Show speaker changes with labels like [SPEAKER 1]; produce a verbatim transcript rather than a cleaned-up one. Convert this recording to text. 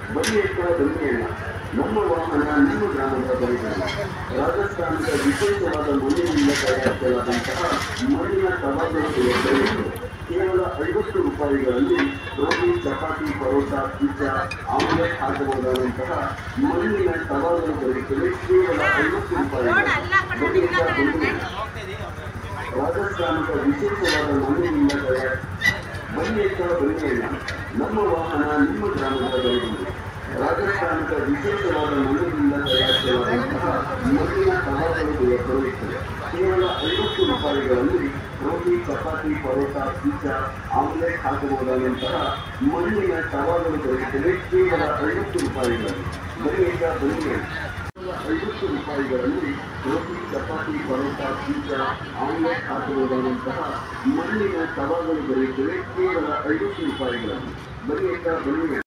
[SPEAKER 1] ಬನ್ನಿಯತ್ತ ಬನ್ನಿಯಣ್ಣ ನಮ್ಮ ವಾಹನ ನಿಮ್ಮ ಗ್ರಾಮದ ಬಳಿಗಳು. ರಾಜಸ್ಥಾನದ ವಿಶೇಷವಾದ ಮಣ್ಣಿನಿಂದ ತಯಾರಿಸಲಾದಂತಹ ಮಣ್ಣಿನ ತವಾಗಳು ದೊರೆಯುತ್ತದೆ. ಕೇವಲ ಐವತ್ತು ರೂಪಾಯಿಗಳಲ್ಲಿ ರೋಟಿ, ಚಪಾತಿ, ಪರೋಟ, ಪಿಜ್ಜಾ, ಆಮ್ಲೆಟ್ ಹಾಕಬಹುದಾದಂತಹ ಮಣ್ಣಿನ ತವಾಗಳು ದೊರೆಯುತ್ತವೆ. ಕೇವಲ ಐವತ್ತು ರೂಪಾಯಿಗಳು. ರಾಜಸ್ಥಾನದ ವಿಶೇಷವಾದ ಮಣ್ಣಿನಿಂದ ತಯಾರಿ ಬನ್ನಿಯತ್ತ ಬನ್ನಿಯಣ್ಣ ನಮ್ಮ ವಾಹನ ನಿಮ್ಮ ಗ್ರಾಮದ ಬಳಿಗಳು. ರಾಜಸ್ಥಾನದ ವಿಶೇಷವಾದ ಮಣ್ಣಿನಿಂದ ತಯಾರಿಸಲಾದಂತಹ ಮಣ್ಣಿನ ತವಾಗಳು ದೊರೆಯುತ್ತವೆ. ಕೇವಲ ಐವತ್ತು ರೂಪಾಯಿಗಳಲ್ಲಿ ರೋಟಿ, ಚಪಾತಿ, ಪರೋಟ, ಪಿಜ್ಜಾ, ಆಮ್ಲೆಟ್ ಹಾಕಬಹುದಾದಂತಹ ಮಣ್ಣಿನ ತವಾಗಳು ದೊರೆಯುತ್ತವೆ. ಕೇವಲ ಐವತ್ತು ರೂಪಾಯಿಗಳಲ್ಲಿ. ಬನ್ನಿಯತ್ತ ಬನ್ನಿಯಣ್ಣ ಐವತ್ತು ರೂಪಾಯಿಗಳಲ್ಲಿ ರೋಟಿ, ಚಪಾತಿ, ಪರೋಟ, ಪಿಜ್ಜಾ, ಆಮ್ಲೆಟ್ ಹಾಕಬಹುದಾದಂತಹ ಮಣ್ಣಿನ ತವಾಗಳು ದೊರೆಯುತ್ತವೆ. ಕೇವಲ ಐವತ್ತು ರೂಪಾಯಿಗಳಲ್ಲಿ. ಬನ್ನಿಯತ್ತ ಬನ್ನಿಯಣ್ಣ.